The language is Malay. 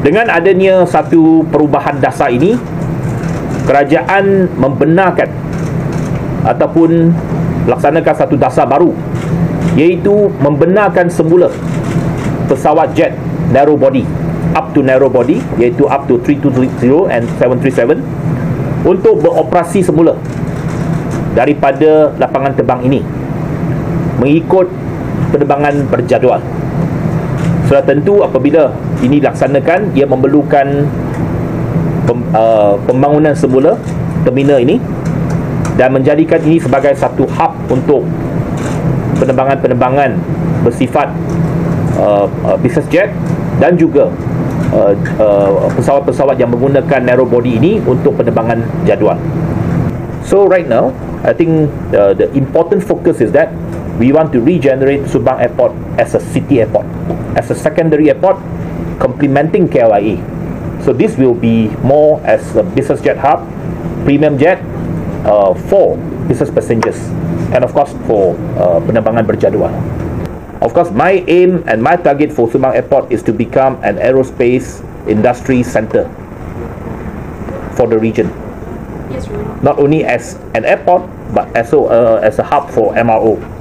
Dengan adanya satu perubahan dasar ini, kerajaan membenarkan ataupun laksanakan satu dasar baru, iaitu membenarkan semula pesawat jet narrow body, up to narrow body, iaitu up to 3230 and 737, untuk beroperasi semula daripada lapangan terbang ini mengikut penerbangan berjadual. Sudah tentu apabila ini dilaksanakan, ia memerlukan pembangunan semula terminal ini dan menjadikan ini sebagai satu hub untuk penerbangan-penerbangan bersifat business jet dan juga pesawat-pesawat yang menggunakan narrow body ini untuk penerbangan jadual. So right now, I think the important focus is that we want to regenerate Subang Airport as a city airport, as a secondary airport complementing KLIA. So this will be more as a business jet hub, premium jet for business passengers, and of course for penerbangan berjadual. Of course, my aim and my target for Subang Airport is to become an aerospace industry center for the region. Yes, really. Not only as an airport, but also as a hub for MRO.